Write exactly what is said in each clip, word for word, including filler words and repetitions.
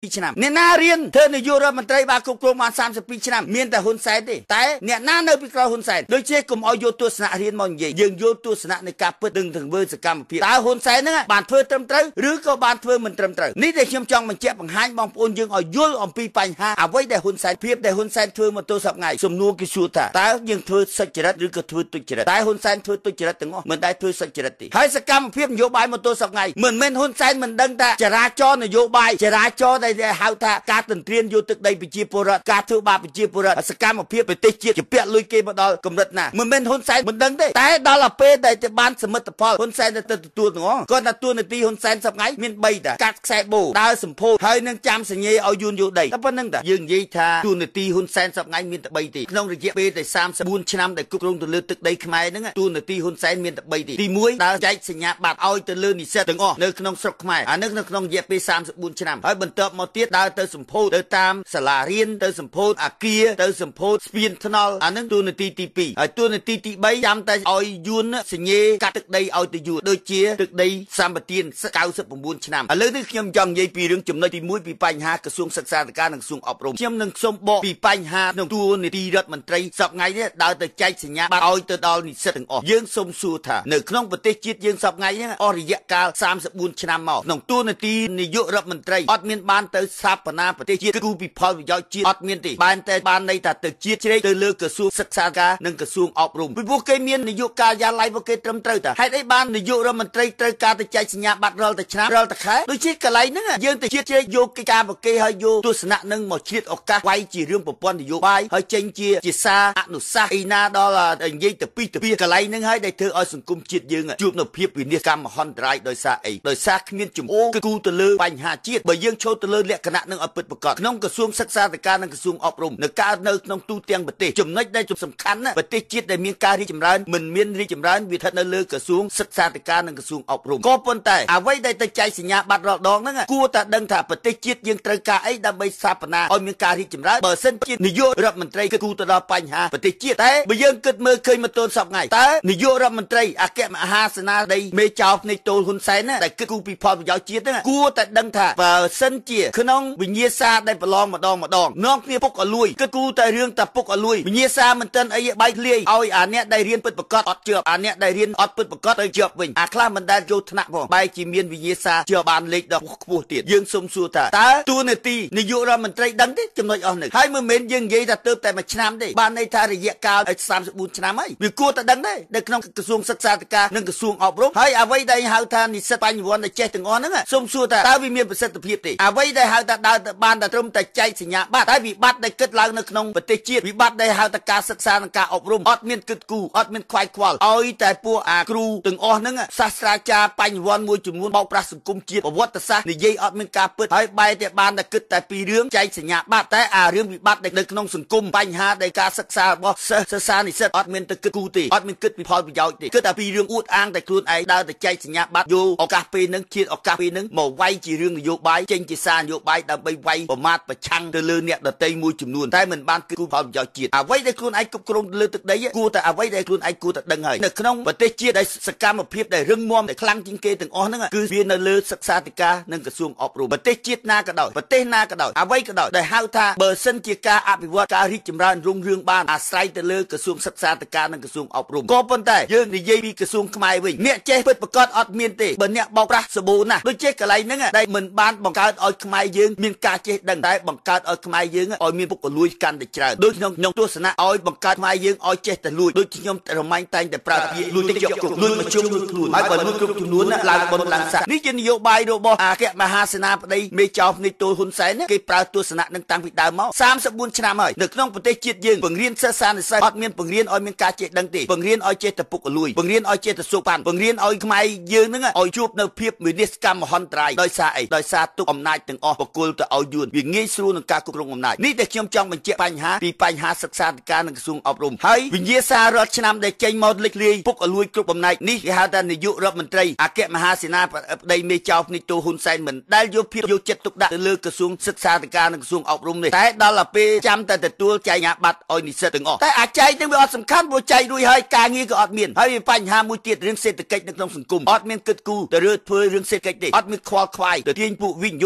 ឆ្នាំអ្នកណារៀនធ្វើនាយករដ្ឋមន្ត្រីបានគ្រប់គ្រងបានសាមសិបពីរឆ្នាំមានតែហ៊ុនសែនទេតែអ្នកណានៅពីក្រោយហ៊ុនសែនដូចជាកុំឲ្យយកទស្សនៈរៀនមកនិយាយយើងយកទស្សនៈនៃការពិតនឹងធ្វើសកម្មភាពតើហ៊ុនសែនហ្នឹងបានធ្វើត្រឹមត្រូវឬក៏បានធ្វើមិនត្រឹមត្រូវនេះដែលខ្ញុំចង់បញ្ជាក់បង្ហាញបងប្អូនយើងឲ្យយល់អំពីបញ្ហាអ្វីដែលហ៊ុនសែនភាពដែលហ៊ុនសែនធ្វើមកទល់សប្តាហ៍សំណួរគេសួរថាតើយើងធ្វើសុចរិតឬក៏ធ្វើទុច្ចរិតតែហ៊ុនសែនធ្វើទុច្ចរិតទាំងអស់មិនដែលធ្វើសុចរិតទេហើយសកម្មភាពនយោបាយមកទល់សប្តាហ៍មិនមែនហ៊ុនសែនមិនដឹងថាចរាចរណ៍នយោបាយចរាចរណ៍ដែលហៅថាការទន្ទ្រានយកទឹកដីប្រជាពលរដ្ឋការធ្វើបាបប្រជាពលរដ្ឋសកម្មភាពប្រទេសជាតិជាពាក់លុយគេមកដល់កម្រិតណាមិនមែនហ៊ុនសែនមិនដឹងទេតែដល់ទៅពេលដែលទៅបានសមិទ្ធផលហ៊ុនសែនទៅទទួលទាំងអស់គាត់ថាទួលនីតិហ៊ុនសែនសប្តាហ៍មានបីតាកាត់ខ្សែបូដើរសម្ពោធហើយនឹងចាំសញ្ញាឲ្យយួនយោដីតែប៉ុណ្្នឹងតាយើងនិយាយថាទួលនីតិហ៊ុនសែនសប្តាហ៍មានតែបីទេក្នុងរយៈពេលតែសាមសិបបួនឆ្នាំដែលគ្រប់គ្រងទៅលើទឹកដីខ្មែរហ្នឹងទួលនីតិហ៊ុនសែនមានតែបីទេទីមួយដើរចែកសញ្ញាបត្រឲ្យទៅលើនិស្សិតទាំងអស់នៅក្នុងស្រុកខ្មែរអានឹងនៅក្នុងរយៈពេលសាមសិបបួនឆ្នាំហើយបន្ទាប់មកទៀតដើរទៅសម្ពោធទៅតាមសាលារៀនទៅសម្ពោធអាគារទៅសម្ពោធស្ពានថ្នល់អានឹងទួលនីតិទីពីរហើយទួលនីតិទីបីចាំតែឲ្យយួនសញ្ញាកាត់ទឹកដីឲ្យទៅយួនដូចជាទឹកដីសម្បទានកៅសិប៩ឆ្នាំឥឡូវនេះខ្ញុំចង់និយាយពីរឿងចំណុចទីមួយពីបញ្ហាក្រសួងសិក្សាធិការនិងក្រសួងអប់រំខ្ញុំនឹងសូមបកពីបញ្ហាក្នុងទួលនីតិរដ្ឋមន្ត្រីសប្តាហ៍នេះដើរទៅចែកសញ្ញាបត្រឲ្យទៅដល់និស្សិតទាំងអស់យើងសូមសួរថានៅក្នុងប្រទេសជាតិយើងសប្តាហ៍នេះអស់រយៈកាលសាមសិបបួនឆ្នាំមកក្នុងទួលនីតិនាយករដ្ឋមន្ត្រីអត់មានបានទៅស្ថាបនាប្រទេសជាតិគឺពីផលប្រយោជន៍ជាតិអត់មានទេបានតែបានន័យថាទៅជាតិជ្រែកទៅលើក្រសួងសិក្សាធិការនិងក្រសួងអប់រំពីព្រោះគេមាននាយកការិយាល័យរបស់គេត្រឹមត្រូវតាហេតុអីបាននាយករដ្ឋមន្ត្រីត្រូវការទៅចែកសញ្ញាបត្ររាល់តែឆ្នាំរាល់តែខែដូចជាកន្លែងហ្នឹងយើងទៅជាតិជ្រែកយកកិច្ចការរបស់គេហើយយកទស្សនៈនឹងមកឆ្លៀតឱកាសវាយជារឿងប្រព័ន្ធនយោបាយហើយចេញជាជាសារអនុសាសន៍អីណាដល់និយាយទៅពីទៅពីកន្លែងហ្នឹងហើយដែលធ្វើឲ្យសង្គមជាតិយើងជួបនៅភាពវិនិច្ឆ័យកម្មមហន្តរាយដោយសារអីដោយសារគ្មានជំអូគឺគូទៅលើបញ្ហាជាតិបើយើងឈរទៅលើលក្ខណៈនឹងឲ្យពិតប្រាកដក្នុងក្រសួងសិក្សាធិការនិងក្រសួងអប់រំនៅកើតនៅក្នុងទូទាំងប្រទេសចំណុចដែលសំខាន់ណាប្រទេសជាតិដែលមានការរីកចម្រើនមិនមានរីកចម្រើនវាស្ថិតនៅលើក្រសួងសិក្សាធិការនិងក្រសួងអប់រំក៏ប៉ុន្តែអ្វីដែលទៅចែកសញ្ញាបត្ររាល់ដងហ្នឹងគួរតែដឹងថាប្រទេសជាតិយើងត្រូវការអីដើម្បីស្ថាបនាឲ្យមានការរីកចម្រើនបើសិនជានាយករដ្ឋមន្ត្រីគឺគូទៅដល់បញ្ហាប្រទេសជាតិតែបើយើងគិតមើលឃើញមកទល់សប្តាហ៍តើនាយករដ្ឋមន្ត្រីអគ្គមហាសេនាធិមេចៅភ្នែកតូលហ៊ុនសែនណាដែលគិតគូពីផលប្រយោជន៍ជាតិហ្នឹងគួរតែដឹងថាបើសិនជាក្នុងវិញ្ញាសាដែលប្រឡងម្ដងម្ដងនាំគ្នាពុកអលួយគឺគូតែរឿងតែពុកអលួយវិញ្ញាសាមិនទាន់អីបែកធ្លាយឲ្យអាអ្នកដែលរៀនពិតប្រាកដអត់ជាប់អាអ្នកដែលរៀនអត់ពិតប្រាកដទៅជាប់វិញអាខ្លះមិនដែលចូលថ្នាក់ផងបែរជាមានវិញ្ញាសាជាប់បានលេខដល់ខ្ពស់ទៀតយើងសុំសួរថាតើទួលនីតិនាយករដ្ឋមន្ត្រីដឹងទេចំណុចអស់នេះហើយមិនមែនយើងនិយាយថាទៅតែមួយឆ្នាំទេបានន័យថារយៈកាលសាមសិបបួនឆ្នាំហើយវាគួរតែដឹងដែរនៅក្នុងក្រសួងសិក្សាធិការនិងក្រសួងអប់រំហើយអ្វីដែលហៅថានិស្សិតបញ្ញវន្តដែលចេះទាំងអស់ហ្នឹងសុំសួរថាតើវាមានប្រសិទ្ធភាពទេអ្វីដែលហៅថាដើរទៅបានតែត្រឹមតែចែកសញ្ញាបត្រតែវិបត្តិដែលគិតឡើងនៅក្នុងប្រទេសជាតិវិបត្តិដែលហៅថាការសិក្សានិងការអប់រំអត់មានគិតគូរអត់មានខ្វាយខ្វល់ឲ្យតែពួកអាគ្រូទាំងអស់ហ្នឹងសាស្ត្រាចារ្យបញ្ញវន្តមួយចំនួនបោកប្រាស់សង្គមជាតិប្រវត្តិសាស្ត្រនិយាយអត់មានការពិតហើយបែរតែបានតែគិតតែពីរឿងចែកសញ្ញាបត្រតែអារឿងវិបត្តិនៅក្នុងសង្គមបញ្ហាដែលការសិក្សារបស់សិស្សសិស្សានិស្សិតអត់មានទៅគិតគូរទេអត់មានគិតពីផលប្រយោជន៍ទេគិតតែពីរឿងអួតអាងតែខ្លួនឯងដើរទៅចែកសញ្ញាបត្រយកឱកាសពេលហ្នឹងជាតិឱកាសពេលហ្នឹងមកវាយជារឿងនយោបាយចេញជាសារនយោបាយដើម្បីវាយប្រមាថប្រឆាំងទៅលើអ្នកដទៃមួយចំនួនតែមិនបានគិតគូរផលប្រយោជន៍ជាតិអ្វីដែលខ្លួនឯងគ្រប់គ្រងលើទឹកដីគួរតែអ្វីដែលខ្លួនឯងគួរតែដឹងហើយនៅក្នុងប្រទេសជាតិដែលសកម្មភាពដែលរឹងមាំដែលខ្លាំងជាងគេទាំងអស់ហ្នឹងគឺវានៅលើសិក្សាធិការនិងក្រសួងអប់រំប្រទេសជាតិណាក៏ដោយប្រទេសណាក៏ដោយអ្វីក៏ដោយដែលហៅថាបើសិនជាការអភិវឌ្ឍការរីកចម្រើនរុងរឿងបានអាស្រ័យទៅលើក្រសួងសិក្សាធិការនិងក្រសួងអប់រំក៏ប៉ុន្តែយើងនិយាយពីក្រសួងខ្មែរវិញអ្នកចេះពិតប្រាកដអត់មានទេបើអ្នកបោកប្រាស់សបូណាដូចជាកន្លែងហ្នឹងដែលមិនបានបង្កើតឲ្យខ្មែរយើងមានការចេះដឹងតែបង្កើតឲ្យខ្មែរយើងឲ្យមានពុករលួយកាន់តែច្រើនដូចក្នុងក្នុងទស្សនៈឲ្យបង្កើតខ្មែរយើងឲ្យចេះតែលួចដូចខ្ញុំរមាញ់តែងតែប្រើពាក្យលួចតិចយកគ្រប់លួចមកជុំលួចខ្លួនហើយបើលួចគ្រប់ចំនួនឡើងបុណ្យឡើងស័ក្តិនេះជានយោបាយរបស់អគ្គមហាសេនាបតីមេចៅភ្នែកតូលហ៊ុនសែនគេប្រើទស្សនៈនឹងតាំងពីដើមមកសាមសិបបួនឆ្នាំហើយនៅក្នុងប្រទេសជាតិយើងបង្រៀនសិស្សានុសិស្សអត់មានបង្រៀនឲ្យមានការចេះដឹងទេបង្រៀនឲ្យចេះតែពុករលួយបង្រៀនឲ្យចេះតែសូកប៉ាន់បង្រៀនឲ្យខ្មែរយើងហ្នឹងឲ្យជួបនៅភាពវិនិច្ឆ័យកម្មមហន្តរាយដោយសារអីដោយសារទុកអំណាចទាំងអស់បកគលទៅឲ្យយួនវាងាយស្រួលនឹងការគ្រប់គ្រងអំណាចនេះដែលខ្ញុំចង់បញ្ជាក់បញ្ហាពីបញ្ហាសិក្សាធិការនិងក្រសួងអប់រំហើយវិញ្ញាសារដ្ឋឆ្នាំដែលចេញមកលេចលាយពុករលួយគ្រប់អំណាចនេះគេហៅថានាយករដ្ឋមន្ត្រីអគ្គមហាសេនាបតីមេចៅភ្នែកតូលហ៊ុនសែនមិនដែលយកភាពយកចិត្តទុកដាក់ទៅលើក្រសួងសិក្សាធិការនិងក្រសួងអប់រំនេះតែដល់ទៅពេលចាំតែទទួលចែកអាបត្តិឲ្យនិស្សិតទាំងអស់តែអាចែកនឹងវាអត់សំខាន់ព្រោះចែករួចហើយការងារក៏អត់មានហើយមានបញ្ហាមួយទៀតរឿងសេដ្ឋកិច្ចនៅក្នុងសង្គមអត់មានគិតគូរទៅរើធ្វើរឿងសេដ្ឋកិច្ចទេអត់មានខ្វល់ខ្វាយទៅទាញពួកវិនិយោគទុនឧស្សាហ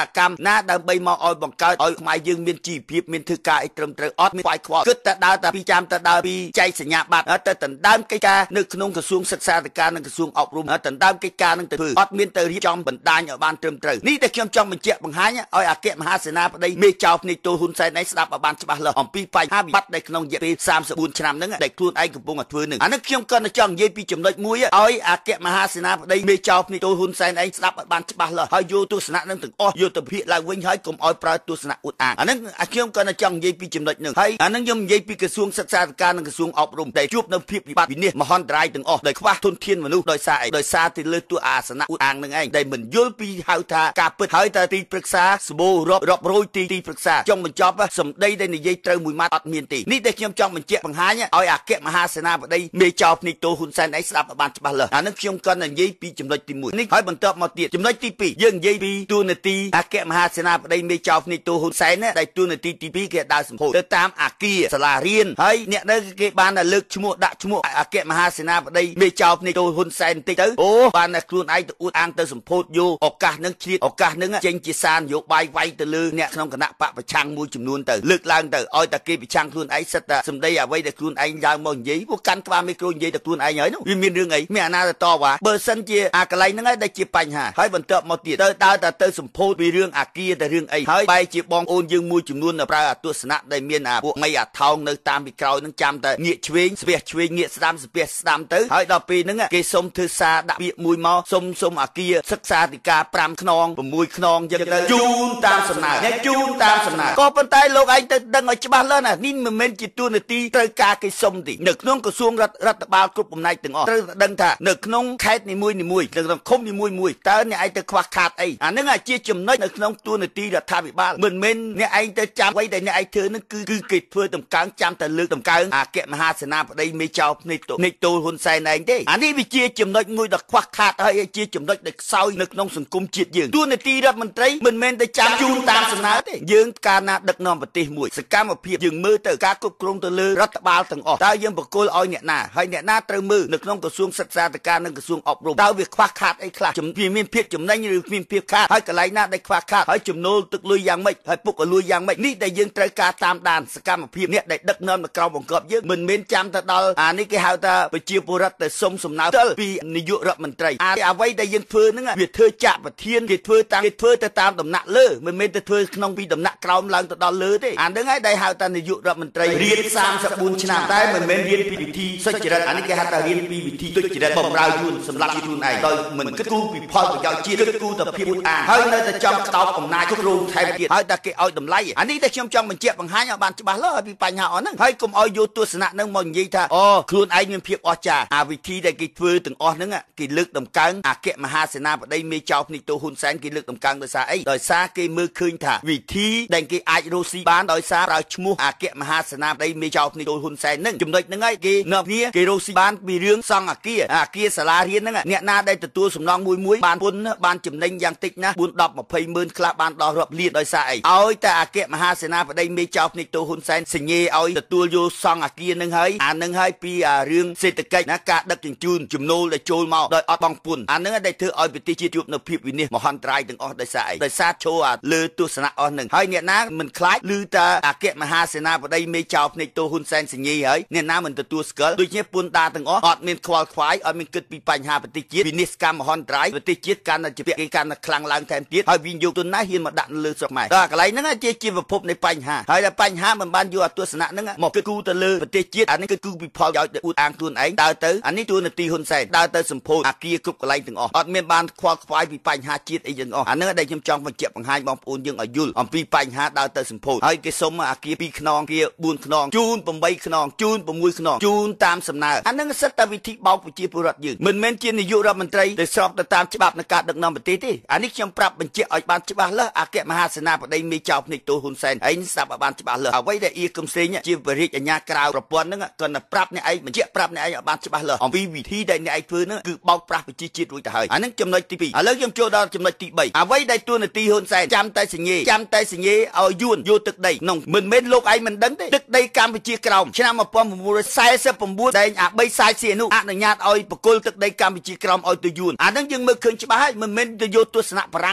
កម្មណាដើម្បីមកឲ្យបង្កើតឲ្យខ្មែរយើងមានជីវភាពមានធ្វើការអីត្រឹមត្រូវអត់មានខ្វាយខ្វល់គិតតែដើរតែពីចាំតែដើរពីចែកសញ្ញាបត្រទៅដណ្ដើមកិច្ចការនៅក្នុងក្រសួងសិក្សាធិការនិងក្រសួងអប់រំដណ្ដើមកិច្ចការនឹងទៅធ្វើអត់មានទៅរៀបចំបណ្ដាញឲ្យបានត្រឹមត្រូវនេះដែលខ្ញុំចង់បញ្ជាក់បង្ហាញឲ្យអគ្គមហាសេនាបតីមេចៅភ្នែកទូលហ៊ុនសែនឯងស្ដាប់ឲ្យបានច្បាស់លាស់អំពីបញ្ហាវិបត្តិនៅក្នុងរយៈពេលសាមសិបបួនឆ្នាំហ្នឹងដែលខ្លួនឯងកំពុងតែធ្វើនឹងអានេះខ្ញុំក៏ចង់និយាយពីចំណុចមួយឲ្យអគ្គមហាសេនាបតីមេចៅភ្នែកទូលហ៊ុនសែនឯងស្ដាប់ឲ្យបានច្បាស់លាស់ហើយយកទស្សនៈនឹងទាំងអស់យកទៅពិភាក្សាឡើងវិញហើយកុំឲ្យប្រើទស្សនៈអួតអាងអានេះខ្ញុំក៏ចង់និយាយពីចំណុចហ្នឹងហើយអានេះខ្ញុំនិយាយពីក្រសួងសិក្សាធិការនិងក្រសួងអប់រំដែលជួបនៅភាពវិបត្តិវិនិច្ឆ័យមហន្តរាយទាំងអស់ដោយខ្វះធនធានមនុស្សដោយសារអីដោយសារតែលើតួអាសនៈអួតអាងនឹងឯងដែលមិនយល់ពីហៅថាការពិតហើយតែទីប្រឹក្សាសម្បូររាប់រាប់រយទីទីប្រឹក្សាចង់បញ្ចប់សម្ដីដែលនិយាយត្រូវមួយម៉ាត់អត់មានទេនេះដែលខ្ញុំចង់បញ្ជាក់បង្ហាញឲ្យអគ្គមហាសេនាបតីមេចៅភ្នែកទូលហ៊ុនសែនឯងស្ដាប់ឲ្យបានច្បាស់លាស់អានេះខ្ញុំក៏និយាយពីចំណុចទីមួយនេះហើយបន្ទាប់មកទៀតចំណុចទីពីរយើងនិយាយពីទូនាទីអគ្គមហាសេនាបតីមេចៅភ្នែកទូលហ៊ុនសែនដែលទូនាទីទីពីរគេដើរសម្ពោធទៅតាមអាគារសាលារៀនហើយអ្នកនៅគេបានលើកឈ្មោះដាក់ឈ្មោះអគ្គមហាសេនាបតីមេចៅភ្នែកទូលហ៊ុនសែនបន្តិចទៅអូបានតែខ្លួនឯងទៅអួតអាងទៅសម្ពោធយកឱកាសនឹងជ្រៀតឱកាសនឹងចេញជាសារនយោបាយវាយទៅលើអ្នកក្នុងគណៈបកប្រឆាំងមួយចំនួនទៅលើកឡើងទៅឲ្យតែគេប្រឆាំងខ្លួនឯងសិតតែសម្ដីអ្វីដែលខ្លួនឯងឡើងមកនិយាយពួកកាន់ក្បាលមីក្រូនិយាយតែខ្លួនឯងហើយនោះវាមានរឿងអីមានអាណាទៅតវ៉ាបើសិនជាអាកន្លែងហ្នឹងឯងដែលជាបញ្ហាហើយបន្ទាប់មកទៀតទៅដើរតែទៅសម្ពោធពីរឿងអាគារទៅរឿងអីហើយបែរជាបងអូនយើងមួយចំនួនប្រើអាទស្សនៈដែលមានអាពួកមីអាថោងនៅតាមពីក្រោយហ្នឹងចាំតែងាកឆ្វេងស្វះឆ្វេងងាកស្ដាំស្ពះស្ដាំទៅហើយដល់ពេលហ្នឹងគេសុំធ្វើសារដាក់ពាក្យមួយមកសុំសុំអាគារសិក្សាធិការប្រាំខ្នងប្រាំមួយខ្នងចឹងទៅជូនតាមសំណើអ្នកជូនតាមសំណើក៏ប៉ុន្តែលោកឯងទៅដឹងឲ្យច្បាស់លើណានេះមិនមែនជាទូនាទីត្រូវការគេសុំទេនៅក្នុងក្រសួងរដ្ឋរដ្ឋបាលគ្រប់បំណែកទាំងអស់ត្រូវដឹងថានៅក្នុងខេត្តនីមួយនីមួយនៅក្នុងឃុំនីមួយមួយតើអ្នកឯងទៅខ្វះខាតអីអាហ្នឹងជាចំណុចនៅក្នុងទូនាទីរដ្ឋាភិបាលមិនមែនអ្នកឯងទៅចាំអ្វីដែលអ្នកឯងធ្វើនឹងគឺគឺគេធ្វើតម្កើងចាំតែលើកតម្កើងអគ្គមហាសេនាបតីមេចៅភ្នែកទូលហ៊ុនសែនឯងទេអានេះវាជាចំណុចមួយដ៏ខ្វះខាតហើយជាចំណុចដែលខ្សោយនៅក្នុងសង្គមជាតិយើងទូនាទីរដ្ឋមន្ត្រីមិនមែនទៅចាំជូនតាមសំណើទេយើងកាលណាដឹកនាំប្រទេសមួយសកម្មភាពយើងមើលទៅការគ្រប់គ្រងទៅលើរដ្ឋបាលទាំងអស់តើយើងបកគលឲ្យអ្នកណាហើយអ្នកណាត្រូវមើលនៅក្នុងក្រសួងសិក្សាធិការនិងក្រសួងអប់រំតើវាខ្វះខាតអីខ្លះវាមានភាពចំណេញឬគ្មានភាពខាតហើយកន្លែងណាដែលខ្វះខាតហើយចំណូលទឹកលុយយ៉ាងម៉េចហើយពុកលុយយ៉ាងម៉េចនេះដែលយើងត្រូវការតាមដានសកម្មភាពអ្នកដែលដឹកនាំនៅក្រៅបង្គាប់យើងមិនមែនចាំទៅដល់អានេះគេហៅថាប្រជាពលរដ្ឋទៅសុំសំណើពីនាយករដ្ឋមន្ត្រីអាអ្វីដែលយើងធ្វើហ្នឹងវាធ្វើចាក់ប្រធានគេធ្វើតាមគេធ្វើទៅតាមដំណាក់លើមិនមែនទៅធ្វើក្នុងពីដំណាក់ក្រោមឡើងទៅដល់លើទេអាហ្នឹងហើយដែលហៅថានាយករដ្ឋមន្ត្រីរៀនសាមសិបបួនឆ្នាំតែមិនមែនរៀនពីវិធីសុចរិតអានេះគេហៅថារៀនពីវិធីទុច្ចរិតបំរើយួនសម្រាប់ខ្លួនឯងដោយមិនគិតគូរពីផលប្រយោជន៍ជាតិគិតគូរតែភាពអួតអាងហើយនៅតែចង់ក្តោបអំណាចគ្រប់គ្រងថែមទៀតហើយតែគេឲ្យតម្លៃអានេះដែលខ្ញុំចង់បញ្ជាក់បង្ហាញឲ្យបានច្បាស់លាស់ពីបញ្ហាអស់ហ្នឹងហើយកុំឲ្យយកទស្សនៈហ្នឹងមកនិយាយថាអូខ្លួនឯងមានភាពអស្ចារ្យអាវិធីដែលគេធ្វើទាំងអស់ហ្នឹងគេលើកតម្កើងអគ្គមហាសេនាបតីមេចៅភ្នែកទូលហ៊ុនសែនគេលើកតម្កើងដោយសារអីដោយសារគេមើលឃើញថាវិធីដែលគេអាចរស់ស៊ីបានដោយសារប្រើឈ្មោះអគ្គមហាសេនាបតីមេចៅភ្នែកទូលហ៊ុនសែនហ្នឹងចំណុចហ្នឹងហើយគេនាំគ្នាគេរស់ស៊ីបានពីរឿងសង់អាគារអាគារសាលារៀនហ្នឹងអ្នកណាដែលទទួលសំណងមួយមួយបានពុនបានចំណេញយ៉ាងតិចណាស់បួន ដប់ ยี่สิบ ម៉ឺនខ្លះបានដល់រាប់លានដោយសារអីឲ្យតែអគ្គមហាសេនាបតីមេចៅភ្នែកទូលហ៊ុនសែនសញ្ញេឲ្យទទួលយកសង់អាគារហ្នឹងហើយអាហ្នឹងហើយពីរឿងសេដ្ឋកិច្ចណាការដឹកជញ្ជូនចំណូលដែលចូលមកដោយអត់បង់ពន្ធអាហ្នឹងដែលធ្វើឲ្យប្រទេសជាតិជួបនៅភាពវិនិច្ឆ័យមហន្តរាយទាំងអស់ដោយសារអីដោយសារឈោអាលើទស្សនៈអស់ហ្នឹងហើយអ្នកណាមិនខ្លាចឮតែអគ្គមហាសេនាបតីមេចៅភ្នែកទូលហ៊ុនសែនសញ្ញេហើយអ្នកណាមិនទទួលស្គាល់ដូចជាពន្ធដារទាំងអស់អត់មានខ្វល់ខ្វាយអត់មានគិតពីបញ្ហាប្រទេសជាតិវិនិច្ឆ័យកម្មមហន្តរាយប្រទេសជាតិកាន់តែជាគេកាន់តែខ្លាំងឡើងថែមទៀតហើយវិនិយោគទុនណាហ៊ានមកដាក់លើស្រុកខ្មែរដល់កន្លែងហ្នឹងជាជាប្រភពនៃបញ្ហាហើយតែបញ្ហាមិនបានយកទស្សនៈហ្នឹងមកគិតគូរទៅលើប្រទេសជាតិអានេះគឺគូពីផលប្រយោជន៍ដែលអួតអាងខ្លួនឯងដើរទៅអានេះទូនាទីហ៊ុនសែនដើរទៅសម្ពោធអាគារគ្រប់កន្លែងទាំងអស់អត់មានបានខ្វល់ខ្វាយពីបញ្ហាជាតិអីទាំងអស់អាហ្នឹងដែលខ្ញុំចង់បញ្ជាក់បង្ហាញបងប្អូនយើងឲ្យយល់អំពីបញ្ហាដើរទៅសម្ពោធហើយគេសុំអាគារពីរខ្នងអាគារបួនខ្នងជូនប្រាំបីខ្នងជូនប្រាំមួយខ្នងជូនតាមសំណើអាហ្នឹងសិតតែវិធីបោកប្រជាពលរដ្ឋយើងមិនមែនជានាយករដ្ឋមន្ត្រីទៅស្របទៅតាមច្បាប់នៃការដឹកនាំប្រទេសទេអានេះខ្ញុំប្រាប់បញ្ជាក់ឲ្យបានច្បាស់លាស់អគ្គមហាសេនាបតីមេចៅភ្នែកទូលហ៊ុនសែនឯងស្ដាប់ឲ្យបានច្បាស់លាស់អ្វីដែលអៀកុំសេងជាបរិយាអាញាក្រៅប្រព័ន្ធហ្នឹងគាត់តែប្រាប់អ្នកឯងបញ្ជាក់ប្រាប់អ្នកឯងឲ្យបានច្បាស់លាស់អំពីវិធីដែលអ្នកឯងធ្វើហ្នឹងគឺបោកប្រាស់ប្រជាជាតិរួចទៅហើយអាហ្នឹងចំណុចទីពីរឥឡូវខ្ញុំចូលដល់ចំណុចទីបីអ្វីដែលទូនាទីហ៊ុនសែនចាំតែសញ្ញេចាំតែសញ្ញេឲ្យយួនយកទឹកដីក្នុងមិនមែនលោកឯងមិនដឹងទេទឹកដីកម្ពុជាក្រោមឆ្នាំmột nghìn chín trăm四十chínដែលអាបីសាយសៀនុអនុញ្ញាតឲ្យបកគលទឹកដីកម្ពុជាក្រោមឲ្យទៅយួនអាហ្នឹងយើងមើលឃើញច្បាស់ហើយមិនមែនទៅយកទស្សនៈបារាំងយកមកនិយាយ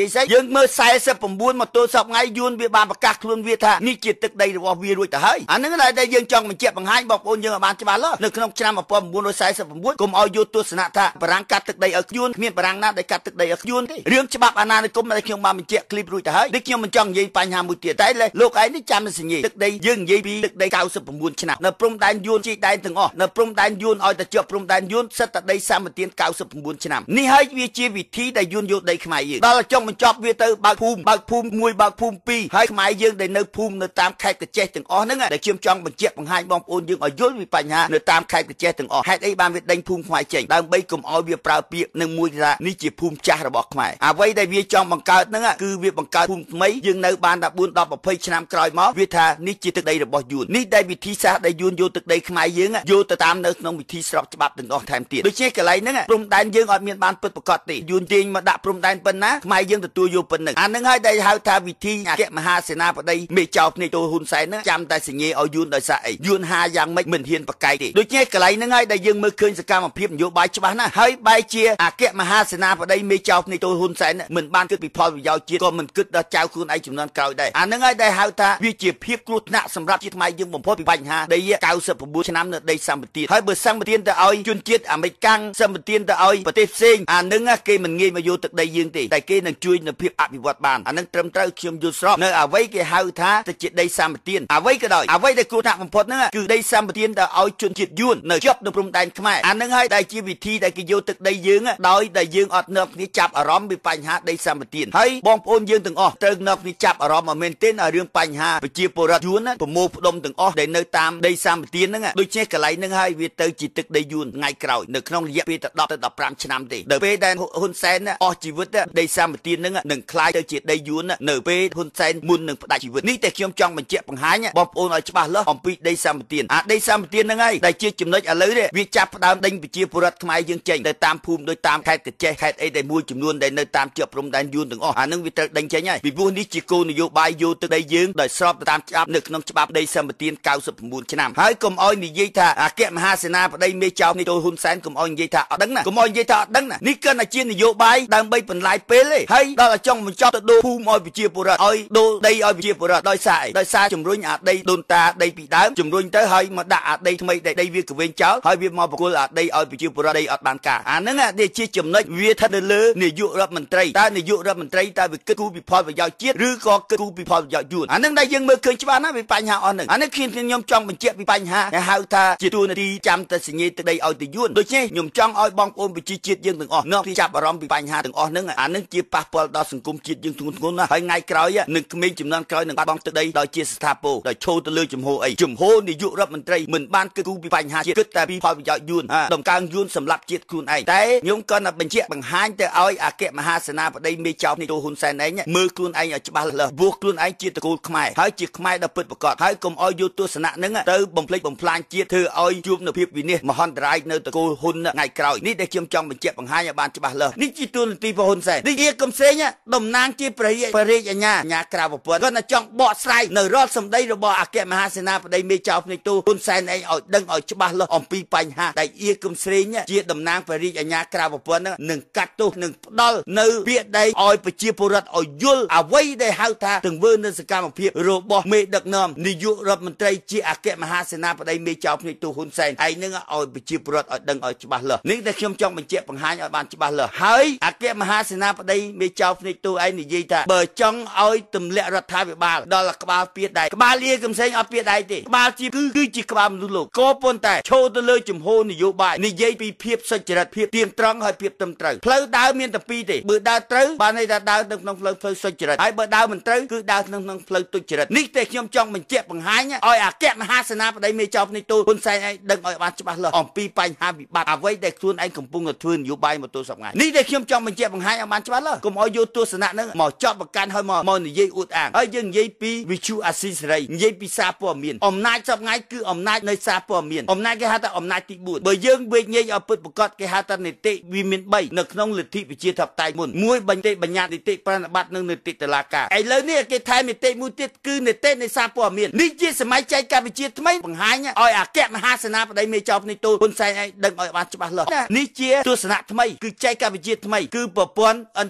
យាយស្អីយើងមើលខ្សែសិបប្រាំបួនមកទល់សពថ្ងៃយួនវាបានប្រកាសខ្លួនវាថានេះជាទឹកដីរបស់វារួចទៅហើយអានឹងដែលយើងចង់បញ្ជាក់បង្ហាញបងប្អូនយើងឲ្យបានច្បាស់លាស់នៅក្នុងឆ្នាំmột nghìn chín trăm四十九កុំឲ្យយកទស្សនៈថាបារាំងកាត់ទឹកដីឲ្យយួនគ្មានបារាំងណាដែលកាត់ទឹកដីឲ្យយួនទេរឿងច្បាប់អាណានិគមដែលខ្ញុំបានបញ្ជាក់คลิปរួចទៅហើយនេះខ្ញុំមិនចង់និយាយបញ្ហាមួយទៀតតែលោកឯងនេះចាំសញ្ញាទឹកដីយើងនិយាយពីទឹកដី九十九ឆ្នាំនៅព្រំដែនយួនជីដែនទាំងអស់នៅព្រំដែនយួនឲ្យតែជាប់ព្រំដែនយួនសិតតែដីសម្បទាន九十九ឆ្នាំនេះហើយវាជាវិធីដែលយួនយកដីខ្មែរយើងដល់ចុងបញ្ចប់វាទៅបើកភូមិបើកភូមិមួយបើកភូមិពីរហើយខ្មែរយើងដែលនៅភូមិនៅតាមខេត្តកញ្ចេះទាំងអស់ហ្នឹងដែលខ្ញុំចង់បញ្ជាក់បង្ហាញបងប្អូនយើងឲ្យយល់ពីបញ្ហានៅតាមខេត្តកញ្ចេះទាំងអស់ហេតុអីបានវាដេញភូមិខ្មែរចេញដើម្បីកុំឲ្យវាប្រើពាក្យនឹងមួយថានេះជាភូមិចាស់របស់ខ្មែរអ្វីដែលវាចង់បង្កើតហ្នឹងគឺវាបង្កើតភូមិថ្មីយើងនៅបានតែbốnដល់ยี่สิบឆ្នាំក្រោយមកវាថានេះជាទឹកដីរបស់យួននេះដែលវិធីសាស្ត្រដែលយួនយកទឹកដីខ្មែរយើងយកទៅតាមនៅក្នុងវិធីស្របច្បាប់ទាំងអស់ថែមទៀតដូចជាកន្លែងហ្នឹងព្រំដែនយើងអត់មានបានពិតប្រាកដទេយួនទាញមកដាក់ព្រំដែនប៉ុណ្ណាខ្មែរយើងទទួលយកប៉ុណ្ណឹងអាហ្នឹងហើយដែលហៅថាវិធីអគ្គមហាសេនាបតីមេចៅភ្នែកតូហ៊ុនសែនហ្នឹងចាំតែសញ្ញេឲ្យយួនដោយសារអីយួនហាយ៉ាងម៉េចមិនហ៊ានប្រកែកទេដូចជាកន្លែងហ្នឹងហើយដែលយើងមើលឃើញសកម្មភាពនយោបាយច្បាស់ណាស់ហើយបែរជាអគ្គមហាសេនាបតីមេចៅភ្នែកតូហ៊ុនសែនមិនបានគិតពីផលប្រយោជន៍ជាតិក៏មិនគិតដល់ចៅខ្លួនឯងចំនួនក្រោយដែរអាហ្នឹងហើយដែលហៅថាវាជាភាពគ្រោះថ្នាក់សម្រាប់ជាតិខ្មែរយើងបំផុតពីបញ្ហាដី九十九ឆ្នាំនៅដីសម្បទានហើយបើសម្បទានទៅឲ្យជនជាតិអាមេរិកកាំងសម្បទានទៅឲ្យប្រទេសផ្សេងអាហ្នឹងគេមិនងាយមកយកទឹកដីយើងទេតែគេនឹងជួយនៅភាពអភិវឌ្ឍបានអាហ្នឹងត្រឹមត្រូវខ្ញុំយល់ស្របនៅអ្វីគេហៅថាទៅជាដីសម្បទានអ្វីក៏ដោយអ្វីដែលគ្រោះថ្នាក់បំផុតហ្នឹងគឺដីសម្បទានទៅឲ្យជនជាតិយួននៅជាប់នៅព្រំដែនខ្មែរអាហ្នឹងហើយដែលជាវិធីដែលគេយកទឹកដីយើងដោយដែលយើងអត់នាំគ្នាចាប់អារម្មណ៍ពីបញ្ហាដីសម្បទានហើយបងប្អូនយើងទាំងអស់ត្រូវនាំគ្នាចាប់អារម្មណ៍មកមែនទែនឲ្យរឿងបញ្ហាប្រជាពលរដ្ឋយួនប្រមូលផ្ដុំទាំងអស់ដែលនៅតាមដីសម្បទានហ្នឹងដូចជាកន្លែងហ្នឹងហើយវាទៅជាទឹកដីយួនថ្ងៃក្រោយនៅក្នុងរយៈពេលទៅដប់ទៅដប់ប្រាំឆ្នាំទេដល់ពេលដែលហ៊ុនសែនអស់ជីវិតដីសម្បទានហ្នឹងនឹងคล้ายទៅជាដីយួននៅពេលហ៊ុនសែនមុននឹងផ្ដាច់ជីវិតនេះតែខ្ញុំចង់បញ្ជាក់បង្ហាញបងប្អូនឲ្យច្បាស់លាស់អំពីដីសម្បទានអាដីសម្បទានហ្នឹងហើយដែលជាចំណុចឥឡូវនេះវាចាប់ផ្ដើមដេញប្រជាពលរដ្ឋខ្មែរយើងចេញទៅតាមភូមិដូចតាមខេត្តកញ្ចេះខេត្តអីដែលមួយចំនួនដែលនៅតាមជាប់ព្រំដែនយួនទាំងអស់អាហ្នឹងវាត្រូវដេញចេញហើយពីព្រោះនេះជាគោលនយោបាយយកទឹកដីយើងដោយស្របទៅតាមច្បាប់នៅក្នុងច្បាប់ដីសម្បទាន九十九ឆ្នាំហើយកុំឲ្យនិយាយថាអគ្គមហាសេនាបតីមេចៅនេះទៅហ៊ុនសែនកុំឲ្យនិយាយថាអត់ដឹងណាកុំឲ្យនិយាយថាអត់ដឹងណានេះគឺតែជានយោបាយដើម្បីបន្លាយពេលទេហើយដល់ចង់បញ្ចប់ទៅដូរភូមិឲ្យប្រជាពលរដ្ឋឲ្យដូរដីឲ្យប្រជាពលរដ្ឋដោយសារអីដោយសារជំរុញអាដីដូនតាដីពីដើមជំរុញទៅហើយមកដាក់អាដីថ្មីដែលដីវាកវែងចោលហើយវាមកបកគលអាដីឲ្យប្រជាពលរដ្ឋដីអត់បានការអាហ្នឹងវាជាចំណុចវាស្ថិតនៅលើនាយករដ្ឋមន្ត្រីតើនាយករដ្ឋមន្ត្រីតើវាគិតគូរពីផលប្រយោជន៍ជាតិឬក៏គិតគូរពីផលប្រយោជន៍យួនអាហ្នឹងដែលយើងមើលឃើញច្បាស់ណាវាបញ្ហាអស់ហ្នឹងអានេះខ្ញុំចង់បញ្ជាក់ពីបញ្ហាដែលហៅថាជាទូនាទីចាំតែសញ្ញេទឹកដីឲ្យទៅយួនដូច្នេះខ្ញុំចង់ឲ្យបងប្អូនប្រជាជាតិយើងទាំងអស់នាំគ្នាចាប់អារម្មណ៍ពីបញ្ហាទាំងអស់ហ្នឹងអានឹងជាប៉ះពាល់ដល់សង្គមជាតិយើងធ្ងន់ធ្ងរណាស់ហើយថ្ងៃក្រោយនឹងក្មេងចំនួនក្រោយនឹងបាត់បង់ទឹកដីដោយជាស្ថាពរដោយឈោទៅលើជំហរអីជំហរនាយករដ្ឋមន្ត្រីមិនបានគិតគូរពីបញ្ហាជាតិគិតតែពីផលប្រយោជន៍យួនដំកើងយួនសម្រាប់ជាតិខ្លួនឯងតែខ្ញុំក៏នឹងបញ្ជាក់បង្ហាញទៅឲ្យអគ្គមហាសេនាបតីមេចៅនេះទៅហ៊ុនសែនឯងមើលខ្លួនឯងឲ្យច្បាស់លាស់ព្រោះខ្លួនឯងជាតកូលខ្មែរហើយជាខ្មែរដ៏ពិតប្រាកដហើយកុំឲ្យយកទស្សនៈហ្នឹងទៅបំភ្លេចបំផ្លាញជាតិធ្វើឲ្យជួបនូវភាពវិនាសមហន្តរាយនៅតកូលហ៊ុនថ្ងៃក្រោយនេះដែលខ្ញុំចង់បញ្ជាក់បង្ហាញឲ្យបានច្បាស់លាស់នេះជាទូនាទីរបស់ហ៊ុនសែននេះជាកំសែងតំណាងជាព្រះរាជអាជ្ញាអាជ្ញាក្រៅប្រព័ន្ធគាត់តែចង់បកស្រាយនៅរដ្ឋសម្ដីរបស់អគ្គមហាសេនាបតីមេចៅភ្នែកទូហ៊ុនសែនឯងឲ្យដឹងឲ្យច្បាស់លាស់អំពីបញ្ហាដែលអៀកំស្រេងជាតំណាងព្រះរាជអាជ្ញាក្រៅប្រព័ន្ធនឹងកាត់ទោសនឹងផ្ដាល់នៅពាក្យដែលឲ្យប្រជាពលរដ្ឋឲ្យយល់អ្វីដែលហៅថាទង្វើនៅសកម្មភាពរបស់មេដឹកនាំនាយករដ្ឋមន្ត្រីជាអគ្គមហាសេនាបតីមេចៅភ្នែកទូហ៊ុនសែនឯងនឹងឲ្យប្រជាពលរដ្ឋឲ្យដឹងឲ្យច្បាស់លាស់នេះដែលខ្ញុំចង់បញ្ជាក់បង្ហាញឲ្យបានច្បាស់លាស់ហើយអគ្គមហាសេនាបតីមេចៅភ្នែកទូឯងនិយាយថាបើចង់ឲ្យទម្លាក់រដ្ឋាភិបាលដល់ក្បាលពាដៃក្បាលលាកំសែងអត់ពាដៃទេក្បាលជាគឺគឺជាក្បាលមនុស្សលោកក៏ប៉ុន្តែឈរទៅលើជំហរនយោបាយនិយាយពីភាពសុចរិតភាពទៀងត្រង់ហើយភាពត្រឹមត្រូវផ្លូវដើរមានតែពីរទេបើដើរត្រូវបានន័យថាដើរនៅក្នុងផ្លូវផ្លូវសុចរិតហើយបើដើរមិនត្រូវគឺដើរក្នុងក្នុងផ្លូវទុច្ចរិតនេះតែខ្ញុំចង់បញ្ជាក់បង្ហាញឲ្យអគ្គមហាសេនាបតីមេចៅភ្នែកទូហ៊ុនសែនឯងដឹងឲ្យបានច្បាស់លាស់អំពីបញ្ហាវិបត្តិអ្វីដែលខ្លួនឯងកំពុងតែធ្វើនយោបាយមកទល់សប្តាហ៍នេះដែលខ្ញុំចង់បញ្ជាក់បង្ហាញឲ្យបានច្បាស់លាស់កុំឲ្យយកទស្សនៈហ្នឹងមកចោទប្រកាន់ឲ្យមកមកនិយាយអួតអាងហើយយើងនិយាយពីវិទ្យុអាស៊ីសេរីនិយាយពីសារព័ត៌មានអំណាចសប្តាហ៍គឺអំណាចនៃសារព័ត៌មានអំណាចគេហៅថាអំណាចទីបួនបើយើងវេញញែកឲ្យពិតប្រាកដគេហៅថានីតិវាមានបីនៅក្នុងលទ្ធិប្រជាធិបតេយ្យមុនមួយបញ្ញត្តិបញ្ញត្តិនីតិប្រណិប័តនិងនីតិតុលាការឥឡូវនេះគេថែមនីតិមួយទៀតគឺនីតិនៃសារព័ត៌មាននេះជាសម័យចែកកម្ពុជាថ្មីបង្ហាញឲ្យអគ្គមហាសេនាបតីមេចៅភ្នែកទូហ៊ុនសែនឯងដឹងឲ្យបានច្បាស់លាស់នេះជាទស្សនៈថ្មីគឺចែកកម្ពុជាថ្មីគឺប្រព័ន្ធអន្តរបណ្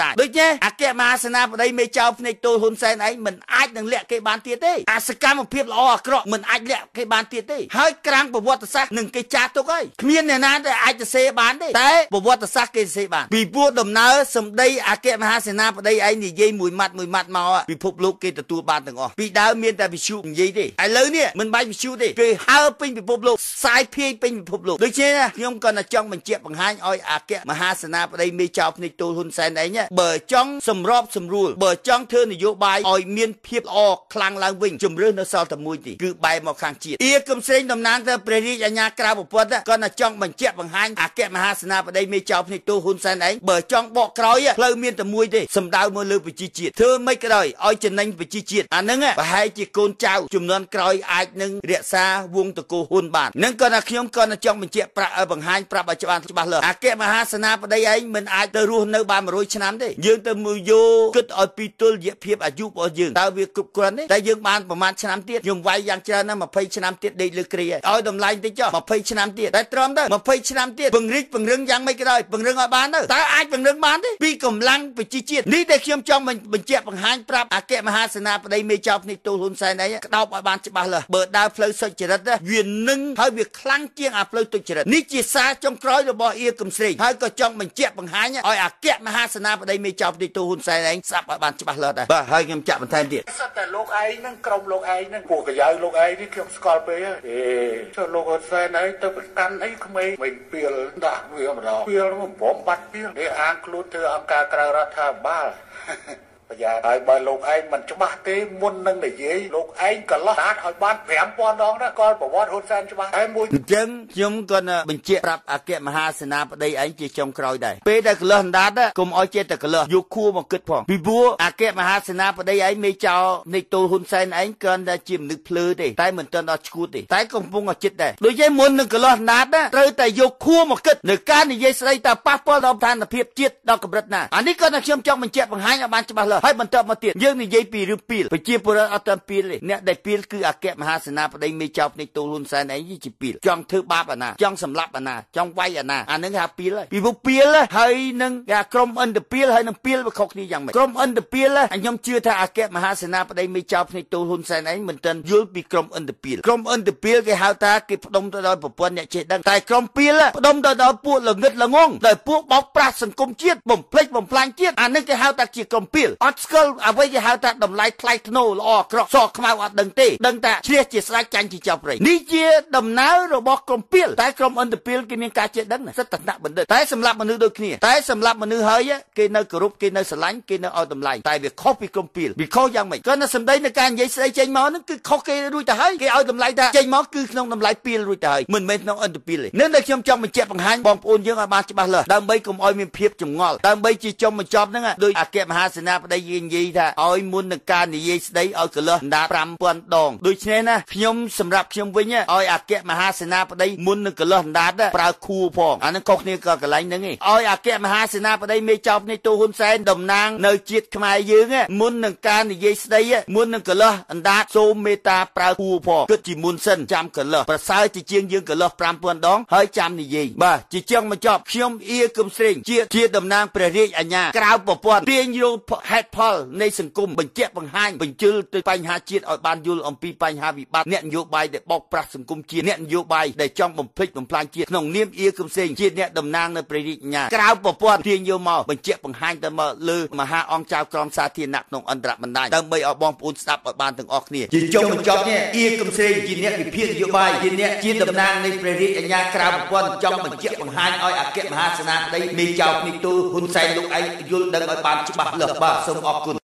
ដែរដូចនេះអគ្គមហាសេនាបតីមេចៅភ្នែកទូលហ៊ុនសែនឯងមិនអាចនឹងលាក់គេបានទៀតទេអាសកម្មភាពល្អអាក្រក់មិនអាចលាក់គេបានទៀតទេហើយក្រាំងប្រវត្តិសាស្ត្រនឹងគេចាស់ទុកហើយគ្មានអ្នកណាដែលអាចទៅសេបានទេតែប្រវត្តិសាស្ត្រគេសេបានពីព្រោះដំណើរសម្ដីអគ្គមហាសេនាបតីឯងនិយាយមួយម៉ាត់មួយម៉ាត់មកពិភពលោកគេទទួលបានទាំងអស់ពីដើមមានតែវិទ្យុនិយាយទេឥឡូវនេះមិនបាច់វិទ្យុទេគេហើពេញពិភពលោកផ្សាយភាយពេញពិភពលោកដូច្នេះខ្ញុំក៏ចង់បញ្ជាក់បង្ហាញឲ្យអគ្គមហាសេនាបតីមេចៅភ្នែកទូលហ៊ុនសែនឯងបើចង់សម្របសម្រួលបើចង់ធ្វើនយោបាយឲ្យមានភាពល្អខ្លាំងឡើងវិញជំរឿននៅសល់តែមួយទេគឺបែរមកខាងជាតិអៀកឹមសេងតំណាងទៅព្រះរាជអាជ្ញាក្រៅប្រព័ន្ធក៏ចង់បញ្ជាក់បង្ហាញអគ្គមហាសេនាបតីមេចៅភ្នែកទូលហ៊ុនសែនឯងបើចង់បកក្រោយផ្លូវមានតែមួយទេសម្ដៅមកលើប្រជាជាតិធ្វើមិនក៏ដោយឲ្យចំណេញប្រជាជាតិអាហ្នឹងប្រហែលជាកូនចៅជំនាន់ក្រោយអាចនឹងរក្សាវង្សតកូលហ៊ុនបានហ្នឹងក៏ថាខ្ញុំក៏ចង់បញ្ជាក់ប្រាក់ឲ្យបង្ហាញប្រាប់ឲ្យច្បាស់ច្បាស់លើអគ្គមហាសេនាបតីឯងមិនអាចទៅរស់នៅបានមួយរយឆ្នាំទេយើងទៅមើលយកគិតឲ្យពីទល់រយៈភាពអាយុរបស់យើងតើវាគ្រប់គ្រាន់ទេតែយើងបានប្រមាណឆ្នាំទៀតខ្ញុំវាយយ៉ាងច្រើនណាស់ยี่สิบឆ្នាំទៀតដេកលើគ្រាឲ្យតម្លៃតិចចុះยี่สิบឆ្នាំទៀតតែត្រឹមទៅยี่สิบឆ្នាំទៀតពង្រីកពង្រឹងយ៉ាងម៉េចក៏ដោយពង្រឹងឲ្យបានទៅតើអាចពង្រឹងបានទេពីកម្លាំងប្រជាជាតិនេះដែលខ្ញុំចង់បញ្ជាក់បង្ហាញប្រាប់អគ្គមហាសេនាបតីមេចៅភ្នែកទូលហ៊ុនសែនឯងក្តោបឲ្យបានច្បាស់លើបើដើរផ្លូវសុចរិតវានឹងហើយវាខ្លាំងជាងអាផ្លូវទុច្ចរិតនេះជាសារចុងក្រោយរបស់អៀកឹមស្រេងហើយក៏ចង់បញ្ជាក់បង្ហាញឲ្យអគ្គមហាសេនាបតីមេចៅភ្នែកទូលហ៊ុនសែនឯងស្ដាប់ឲ្យបានច្បាស់លើដែរបាទហើយខ្ញុំចាក់បន្ថែមទៀតសិតតែលោកឯងនឹងក្រុមលោកឯងនឹងពួកកយ៉ៅលោកឯងនេះខ្ញុំស្គាល់ពេកហេចុះលោកហ៊ុនសែនឯងទៅប្រកាន់អីក្មេងមិនពៀលដាក់វាម្ដងពៀលបំបាត់ពៀលនេះអាងខ្លួនធ្វើអង្គការក្រៅរដ្ឋាភិបាលប្រយ័ត្នហើយបើលោកឯងមិនច្បាស់ទេមុននឹងនិយាយលោកឯងកន្លោះដាតឲ្យបានប្រាំពាន់ដងណាក៏ប្រវត្តិហ៊ុនសែនច្បាស់ហើយមួយអញ្ចឹងខ្ញុំក៏បញ្ជាក់ប្រាប់អគ្គមហាសេនាបតីឯងជាចុងក្រោយដែរពេលដែលកន្លោះដាតកុំឲ្យចេះតែកន្លោះយកខួរមកគិតផងពីព្រោះអគ្គមហាសេនាបតីឯងមេចៅនៃទូលហ៊ុនសែនឯងគ្រាន់តែជាមនុស្សភ្លើទេតែមិនទាន់ដល់ឈួតទេតែកំពុងតែចិត្តដែរដូចជាមុននឹងកន្លោះដាតត្រូវតែយកខួរមកគិតនៅការនិយាយស្ដីតើប៉ះពាល់ដល់ស្ថានភាពជាតិដល់កម្រិតណាអានេះក៏ខ្ញុំចង់បញ្ជាក់បង្ហាញឲ្យបានច្បាស់លាស់ហើយបន្តមកទៀតយើងនិយាយពីរឿងពីលប្រជាពលរដ្ឋអត់តាមពីលទេអ្នកដែលពីលគឺអគ្គមហាសេនាបតីមេចៅភ្នែកទូលហ៊ុនសែនឯងជាពីលចង់ធ្វើបាបអាណាចង់សម្លាប់អាណាចង់វាយអាណាអានឹងហៅពីលហើយពីព្រោះពីលហើយនឹងគេក្រុមអិនតពីលហើយនឹងពីលវាខុសគ្នាយ៉ាងម៉េចក្រុមអិនតពីលខ្ញុំជឿថាអគ្គមហាសេនាបតីមេចៅភ្នែកទូលហ៊ុនសែនឯងមិនទាន់យល់ពីក្រុមអិនតពីលក្រុមអិនតពីលគេហៅថាគេផ្ដុំទៅដោយប្រព័ន្ធអ្នកចេះដឹងតែក្រុមពីលផ្ដុំទៅដោយពួកល្ងឹតល្ងងដោយពួកបោកប្រាស់សង្គមជាតិបំភ្លេចបំផ្លាញជាតិអានឹងគេហៅថាជាក្រុមពីលអត់ស្គាល់អ្វីគេហៅថាតម្លៃថ្លៃថ្នូរល្អអាក្រក់សខ្មៅអត់ដឹងទេដឹងតែជ្រះជាស្ដេចចាញ់ជាចៅព្រៃនេះជាដំណើររបស់ក្រុមពីលតែក្រុមអិនតពីលគេមានការចេះដឹងសិទ្ធិថ្នាក់បណ្ឌិតតែសម្រាប់មនុស្សដូចគ្នាតែសម្រាប់មនុស្សហើយគេនៅគោរពគេនៅស្រឡាញ់គេនៅឲ្យតម្លៃតែវាខុសពីក្រុមពីលវាខុសយ៉ាងម៉េចក៏នៅសម្ដីនៅការនិយាយស្ដីចេញមកហ្នឹងគឺខុសគេរួចទៅហើយគេឲ្យតម្លៃថាចេញមកគឺក្នុងតម្លៃពីលរួចទៅហើយមិនមែនក្នុងអិនតពីលទេនឹងដែលខ្ញុំចង់បញ្ជាក់បង្ហាញបងប្អូនយើងឲ្យបានច្បាស់លាស់ដើម្បីកុំឲ្យមានភាពចម្ងល់ដើម្បីជាចុងបញ្ចប់ហ្នឹងដោយអគ្គមហាសេនាបតីយើងនិយាយថាឲ្យមុននឹងការនិយាយស្ដីឲ្យកន្លោះដាប្រាំពាន់ដងដូច្នេះណាខ្ញុំសម្រាប់ខ្ញុំវិញឲ្យអគ្គមហាសេនាបតីមុននឹងកន្លោះដាប្រើខួរផងអានឹងខុសគ្នាក៏កន្លែងហ្នឹងឯងឲ្យអគ្គមហាសេនាបតីមេចៅភ្នែកទូលហ៊ុនសែនតំណាងនៅជាតិខ្មែរយើងមុននឹងការនិយាយស្ដីមុននឹងកន្លោះអណ្ដាតសូមមេត្តាប្រើខួរផងគិតជាមុនសិនចាំកន្លោះប្រសើរជាជាងយើងកន្លោះប្រាំពាន់ដងហើយចាំនិយាយបាទជាចុងបញ្ចប់ខ្ញុំអៀកឹមស្រេងជាជាតំណាងព្រះរាជអាជ្ញាក្រៅប្រព័ន្ធទាញយកហេតុផលនៃសង្គមបញ្ជាក់បង្ហាញបញ្ជិលទៅបញ្ហាជាតិឲ្យបានយល់អំពីបញ្ហាវិបត្តិអ្នកនយោបាយដែលបោកប្រាស់សង្គមជាតិអ្នកនយោបាយដែលចង់បំភ្លេចបំផ្លាញជាតិក្នុងនាមអៀកឹមស្រេងជាអ្នកតំណាងនៅព្រះរាជអាជ្ញាក្រៅប្រព័ន្ធទាញយកមកបញ្ជាក់បង្ហាញទៅមកលើមហាអង្គចៅក្រមសាធារណៈក្នុងអន្តរបណ្ដាញដើម្បីឲ្យបងប្អូនស្ដាប់ឲ្យបានទាំងអស់គ្នាជាចុងបញ្ចប់នេះអៀកឹមស្រេងជាអ្នកវិភាគនយោបាយជាអ្នកជាតំណាងនៃព្រះរាជអាជ្ញាក្រៅប្រព័ន្ធចង់បញ្ជាក់បង្ហាញឲ្យអគ្គមហាសេនាបតីមេចៅភ្នែកទូលហ៊ុនសែនលោកឯងយល់ដឹងឲ្យបានច្បាស់លាស់បាទសូមអរគុណ